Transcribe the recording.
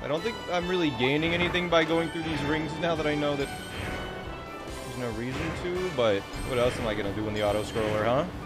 I don't think I'm really gaining anything by going through these rings now that I know that there's no reason to, but what else am I gonna do in the auto-scroller, huh?